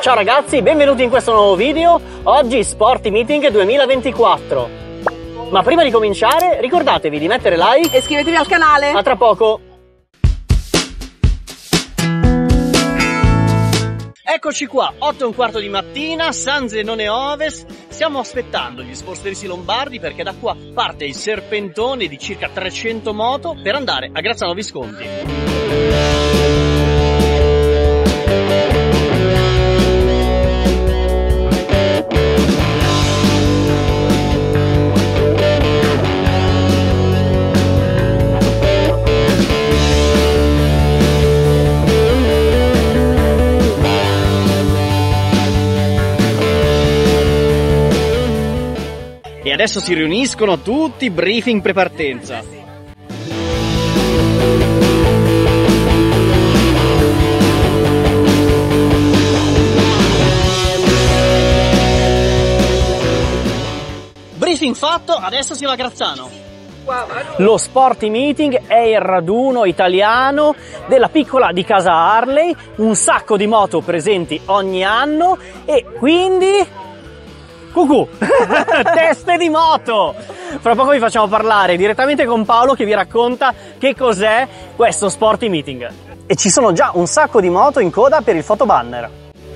Ciao ragazzi, benvenuti in questo nuovo video. Oggi Sporty Meeting 2024. Ma prima di cominciare ricordatevi di mettere like e iscrivetevi al canale. A tra poco. Eccoci qua, 8:15 di mattina, San Zenone Ovest. Stiamo aspettando gli sporsteristi lombardi perché da qua parte il serpentone di circa 300 moto per andare a Grazzano Visconti. E adesso si riuniscono tutti, briefing pre-partenza. Briefing fatto, adesso si va a Grazzano. Lo Sporty Meeting è il raduno italiano della piccola di casa Harley, un sacco di moto presenti ogni anno e quindi... Cucù! Teste di moto! Fra poco vi facciamo parlare direttamente con Paolo che vi racconta che cos'è questo Sporty Meeting. E ci sono già un sacco di moto in coda per il fotobanner.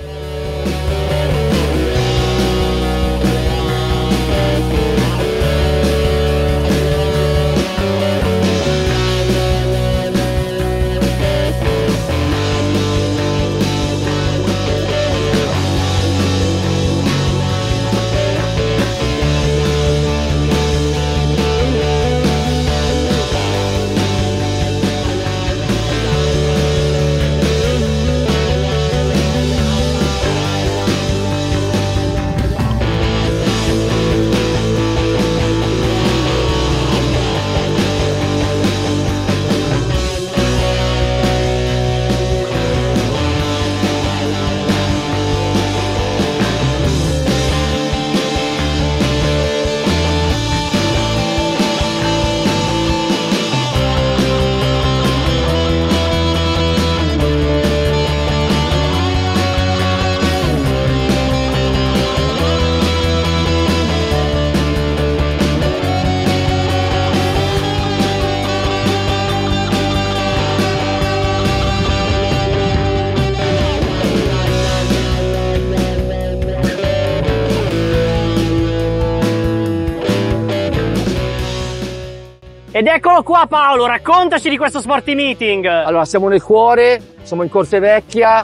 Ed eccolo qua Paolo, raccontaci di questo Sporty Meeting. Allora, siamo nel cuore, siamo in Corte Vecchia,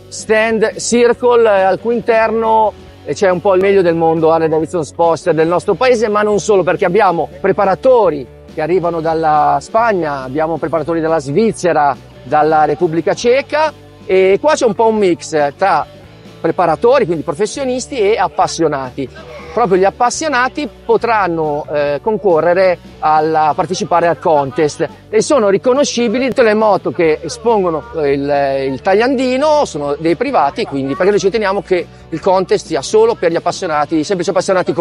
stand Circle, al cui interno c'è un po' il meglio del mondo Harley Davidson Sposter del nostro paese, ma non solo, perché abbiamo preparatori che arrivano dalla Spagna, abbiamo preparatori dalla Svizzera, dalla Repubblica Ceca e qua c'è un po' un mix tra preparatori, quindi professionisti e appassionati. Proprio gli appassionati potranno concorrere a partecipare al contest e sono riconoscibili tutte le moto che espongono il tagliandino, sono dei privati, quindi perché noi ci teniamo che il contest sia solo per gli appassionati, semplici appassionati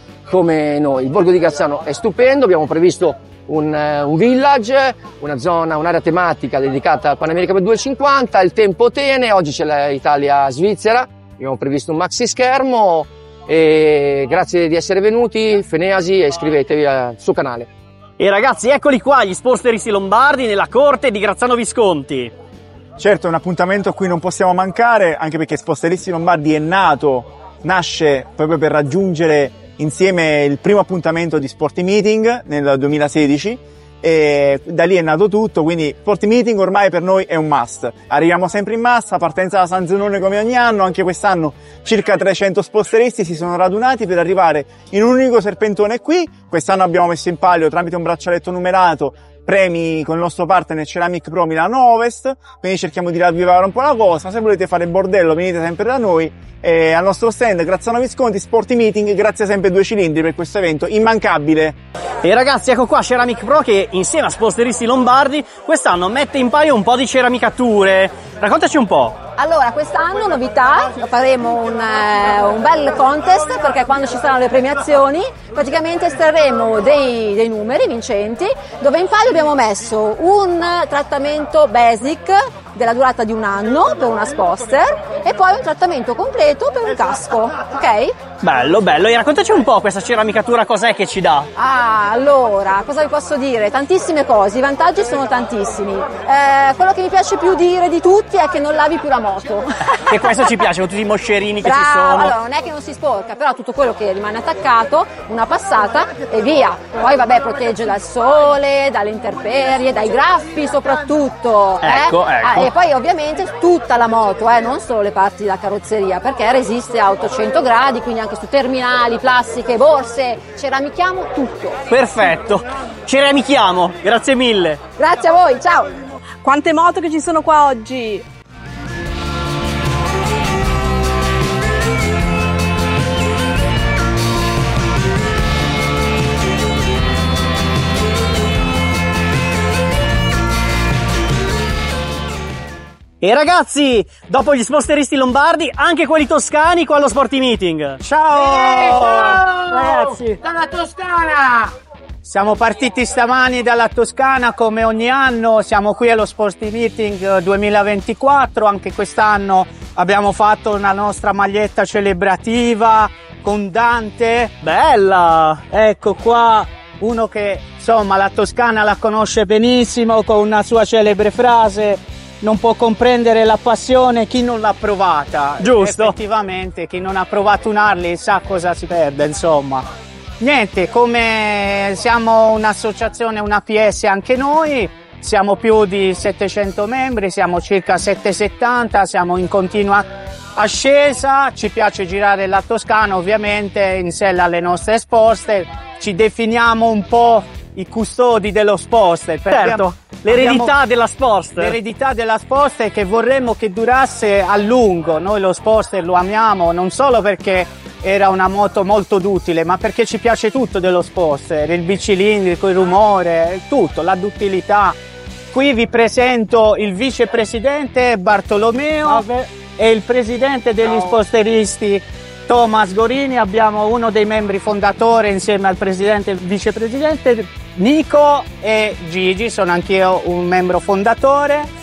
come noi. Il borgo di Grazzano è stupendo, abbiamo previsto un village, una zona, un'area tematica dedicata al Pan America 250, il tempo tiene, oggi c'è l'Italia-Svizzera, abbiamo previsto un maxi schermo. E grazie di essere venuti, Feneasi, e iscrivetevi al suo canale. E ragazzi, eccoli qua gli sporsteristi lombardi nella corte di Grazzano Visconti. Certo, è un appuntamento a cui non possiamo mancare, anche perché Sporsteristi Lombardi nasce proprio per raggiungere insieme il primo appuntamento di Sporty Meeting nel 2016 e da lì è nato tutto, quindi Sporty Meeting ormai per noi è un must. Arriviamo sempre in massa, partenza da San Zenone come ogni anno, anche quest'anno circa 300 sporsteristi si sono radunati per arrivare in un unico serpentone qui. Quest'anno abbiamo messo in palio tramite un braccialetto numerato premi con il nostro partner Ceramic Pro Milano Ovest, quindi cerchiamo di ravvivare un po' la cosa. Se volete fare bordello venite sempre da noi. Al nostro stand Grazzano Visconti Sporty Meeting, grazie sempre a Due Cilindri per questo evento immancabile. E ragazzi, ecco qua Ceramic Pro che insieme a Sporsteristi Lombardi quest'anno mette in paio un po' di ceramicature. Raccontaci un po'. Allora, quest'anno novità, faremo un bel contest perché quando ci saranno le premiazioni praticamente estrarremo dei numeri vincenti dove in palio abbiamo messo un trattamento basic della durata di 1 anno per una Sportster e poi un trattamento completo per un casco, ok? Bello, bello. E raccontaci un po' questa ceramicatura, cos'è che ci dà? Ah, allora, cosa vi posso dire? Tantissime cose, i vantaggi sono tantissimi. Quello che mi piace più dire di tutti è che non lavi più la moto. E questo ci piace, con tutti i moscerini che Bravo, ci sono. allora non è che non si sporca, però tutto quello che rimane attaccato, una passata e via. Poi vabbè, protegge dal sole, dalle intemperie, dai graffi soprattutto. Ecco, ecco. E poi ovviamente tutta la moto, non solo le parti della carrozzeria, perché resiste a 800 gradi, quindi anche su terminali, plastiche, borse, ceramichiamo tutto. Perfetto, ceramichiamo, grazie mille. Grazie a voi, ciao! Quante moto che ci sono qua oggi! E ragazzi, dopo gli sposteristi lombardi, anche quelli toscani qua allo Sporty Meeting. Ciao! Ciao! Ragazzi! Dalla Toscana! Siamo partiti stamani dalla Toscana come ogni anno, siamo qui allo Sporty Meeting 2024, anche quest'anno abbiamo fatto una nostra maglietta celebrativa con Dante. Bella! Ecco qua uno che insomma la Toscana la conosce benissimo, con una sua celebre frase: non può comprendere la passione chi non l'ha provata. Giusto. Effettivamente chi non ha provato un Harley sa cosa si perde, insomma. Niente, come siamo un'associazione, una PS anche noi, siamo più di 700 membri, siamo circa 770, siamo in continua ascesa, ci piace girare la Toscana ovviamente in sella alle nostre Sportster, ci definiamo un po' i custodi dello Sportster. Certo, l'eredità della Sportster. L'eredità della Sportster che vorremmo che durasse a lungo. Noi lo Sportster lo amiamo non solo perché era una moto molto duttile, ma perché ci piace tutto dello Sportster, il bicilindrico, il rumore, tutto, la duttilità. Qui vi presento il vicepresidente Bartolomeo e il presidente degli Sporteristi Thomas Gorini. Abbiamo uno dei membri fondatori insieme al presidente e il vicepresidente Nico e Gigi, sono anch'io un membro fondatore.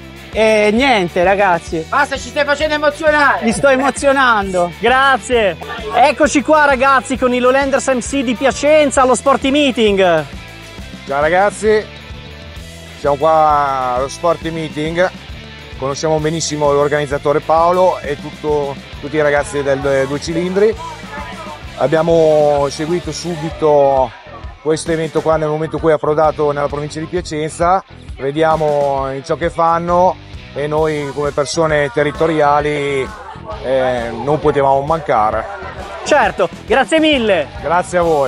E niente ragazzi, Basta, ci stai facendo emozionare! mi sto emozionando. Grazie! Eccoci qua ragazzi con i Lowlanders MC di Piacenza allo Sporty Meeting. Ciao ragazzi, siamo qua allo Sporty Meeting, conosciamo benissimo l'organizzatore Paolo e tutti i ragazzi del 2 cilindri. Abbiamo seguito subito questo evento qua nel momento in cui è approdato nella provincia di Piacenza, vediamo in ciò che fanno e noi come persone territoriali non potevamo mancare. Certo, grazie mille! Grazie a voi.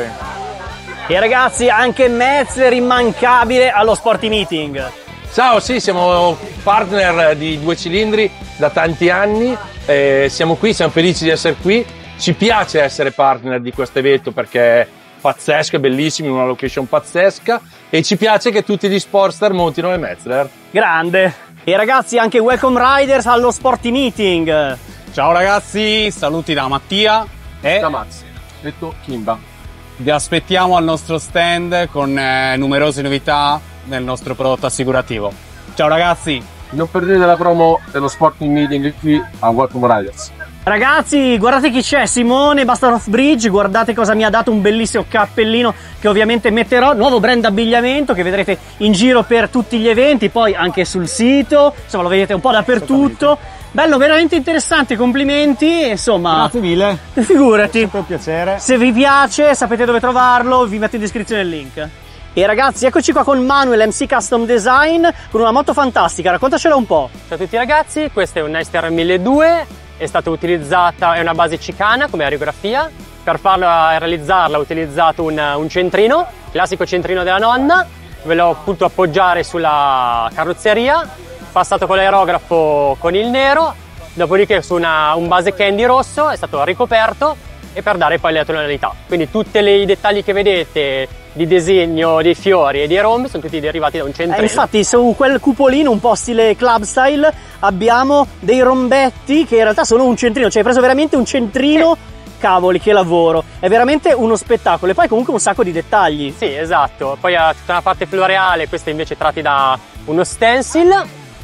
E ragazzi, anche Metzler immancabile allo Sporty Meeting. Ciao, sì, siamo partner di 2 cilindri da tanti anni, siamo qui, siamo felici di essere qui, ci piace essere partner di questo evento perché è pazzesco, è bellissimo, in una location pazzesca e ci piace che tutti gli Sportster montino le Metzler. Grande! E ragazzi, anche Welcome Riders allo Sporty Meeting. Ciao ragazzi, saluti da Mattia e Da Max, detto Kimba. vi aspettiamo al nostro stand con numerose novità nel nostro prodotto assicurativo. Ciao ragazzi! Non perdete la promo dello Sporting Meeting qui a Welcome Riders. Ragazzi, guardate chi c'è, Simone Bastard Bridge, guardate cosa mi ha dato, un bellissimo cappellino che ovviamente metterò, nuovo brand abbigliamento che vedrete in giro per tutti gli eventi, poi anche sul sito, insomma lo vedete un po' dappertutto. Bello, veramente interessante, complimenti, insomma. Grazie mille. Figurati. Sempre un piacere. Se vi piace, sapete dove trovarlo, vi metto in descrizione il link. E ragazzi, eccoci qua con Manuel MC Custom Design con una moto fantastica, raccontacela un po'. Ciao a tutti ragazzi, questa è un Nystr 1200, è stata utilizzata, è una base cicana come aerografia. Per farla realizzarla ho utilizzato un centrino, classico centrino della nonna, ve l'ho potuto appoggiare sulla carrozzeria, passato con l'aerografo con il nero, dopodiché su un base candy rosso è stato ricoperto e per dare poi le tonalità. Quindi tutti i dettagli che vedete di disegno dei fiori e dei rombi sono tutti derivati da un centrino. Infatti su quel cupolino un po' stile club style abbiamo dei rombetti che in realtà sono un centrino, cioè hai preso veramente un centrino. Sì. Cavoli, che lavoro, è veramente uno spettacolo e poi comunque un sacco di dettagli. Sì, esatto, poi ha tutta una parte floreale, questa invece tratti da uno stencil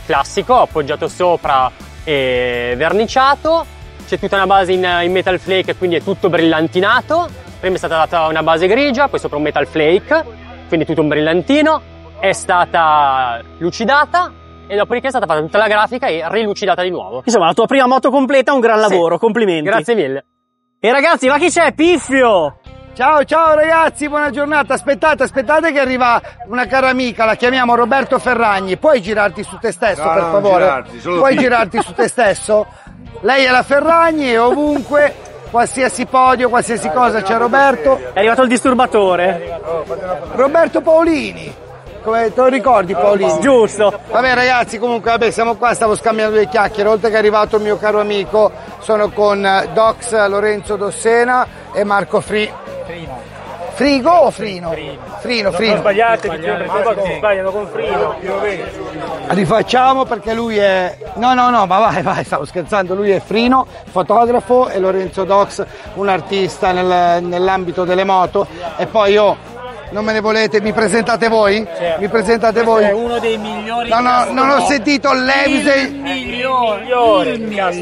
classico, appoggiato sopra e verniciato. C'è tutta una base in metal flake, quindi è tutto brillantinato. Prima è stata data una base grigia, poi sopra un metal flake, quindi tutto un brillantino. È stata lucidata e dopodiché è stata fatta tutta la grafica e rilucidata di nuovo. Insomma, la tua prima moto completa, un gran lavoro, complimenti. Grazie mille. E ragazzi, ma chi c'è? Piffio! Ciao ciao ragazzi, buona giornata. Aspettate che arriva una cara amica, la chiamiamo Roberto Ferragni. Puoi girarti su te stesso, per favore? Puoi girarti su te stesso? Lei è la Ferragni e ovunque, qualsiasi podio, qualsiasi cosa c'è Roberto. È arrivato il disturbatore. Roberto Paolini. Come te lo ricordi Paolini? Giusto. Vabbè ragazzi, comunque siamo qua, stavo scambiando due chiacchiere. Oltre che è arrivato il mio caro amico, sono con Dox Lorenzo Dossena e Marco Frigo o Frino? Frino. Non sbagliate, si sbagliano con Frino. Rifacciamo perché lui è... No, ma vai, stavo scherzando. Lui è Frino, fotografo, e Lorenzo Dox, un artista nell'ambito delle moto. E poi io... Non me ne volete? Mi presentate voi? Certo. Mi presentate voi? È uno dei migliori. No, non ho sentito il migliore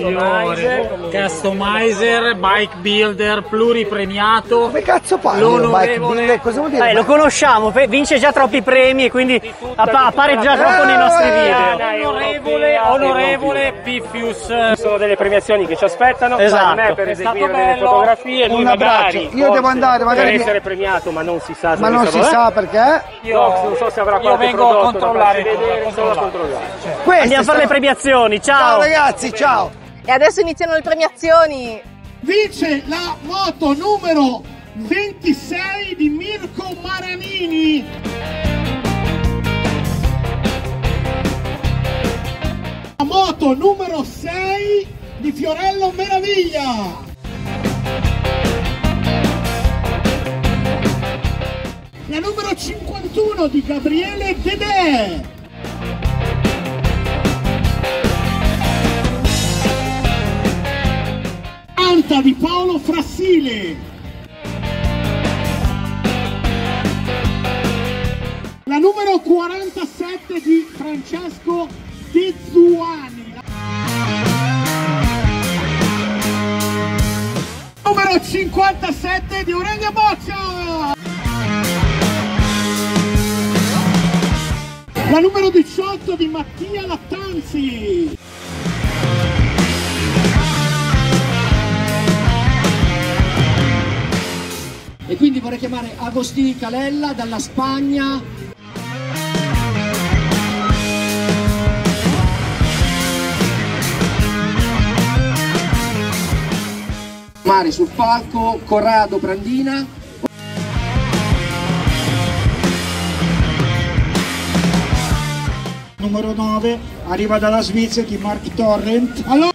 customizer, bike builder, pluripremiato. Come cazzo parli? Bike builder? Cosa vuol dire? Lo conosciamo, vince già troppi premi e quindi appare già troppo nei nostri video. Onorevole Piffius. Sono delle premiazioni che ci aspettano. Esatto. Per me per eseguire delle fotografie. Un abbraccio. Io devo andare magari per essere premiato, ma non si sa se non si sa perché? Io non so se avrà qualche vengo a controllare. Andiamo a fare le premiazioni, ciao! Ciao ragazzi, ciao! E adesso iniziano le premiazioni. Vince la moto numero 26 di Mirko Maranini. La moto numero 6 di Fiorello Meraviglia. La numero 51 di Gabriele Dedè. Anta di Paolo Frassile. La numero 47 di Francesco Tizzuani. Numero 57 di Aurelia Boccia. La numero 18 di Mattia Lattanzi. E quindi vorrei chiamare Agostini Calella dalla Spagna. Mari sul palco, Corrado Brandina. Numero 9 arriva dalla Svizzera di Mark Torrent. Allora...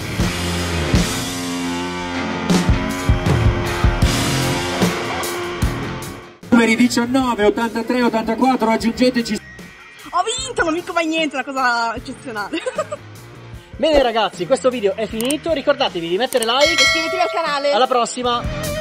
Numeri 19, 83, 84, aggiungeteci. Ho vinto, non vinco mai niente, è una cosa eccezionale. Bene ragazzi, questo video è finito, ricordatevi di mettere like. Iscrivetevi al canale. Alla prossima.